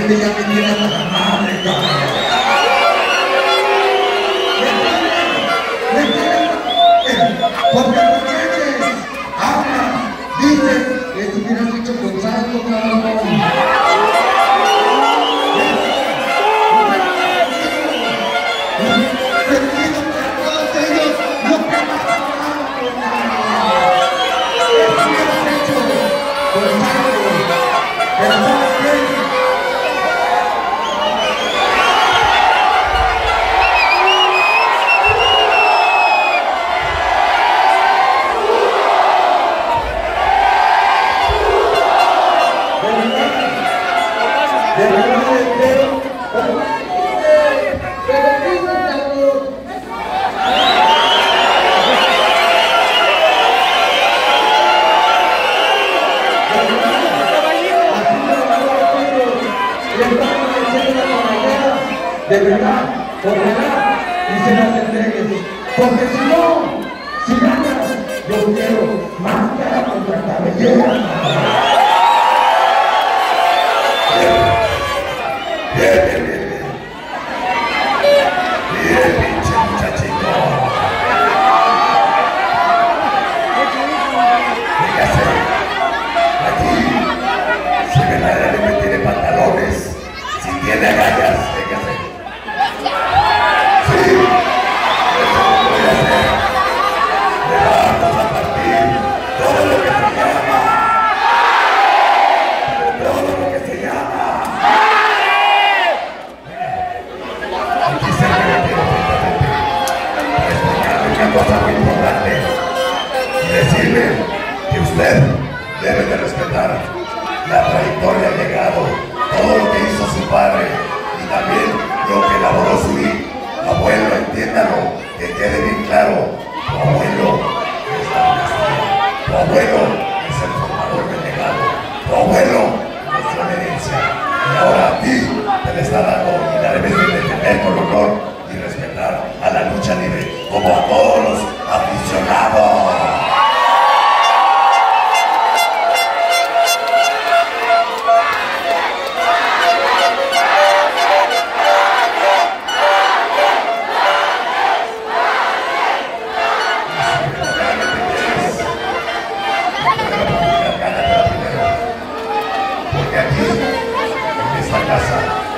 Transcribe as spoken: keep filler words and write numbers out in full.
tiene, ya me tiene hasta la madre, cabrón. Me tiene, me tiene, porque por qué habla, dice, que tú hubieras dicho con salto, cabrón. De verdad, por verdad, y se las entregues. Porque si no, si ganas, yo quiero más cara contra cabellera. Bien, bien, bien, bien. Bien, pinche muchachito. Fíjate, aquí, si verdaderamente tiene pantalones, si tiene agallas, fíjate. Cosa muy importante y decirle que usted debe de respetar la trayectoria, el legado, todo lo que hizo su padre y también lo que elaboró su abuelo. Entiéndalo, que quede bien claro, tu abuelo es la dinastía, tu abuelo es el formador del legado, tu abuelo es la herencia y ahora a ti te le está dando y la debes de defender con honor y respetar a la lucha libre como a todos los aficionados. Porque aquí, en esta casa,